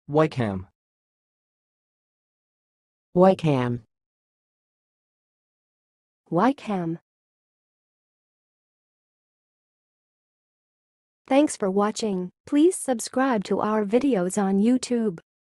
wykeham, wykeham, wykeham. Thanks for watching. Please subscribe to our videos on YouTube.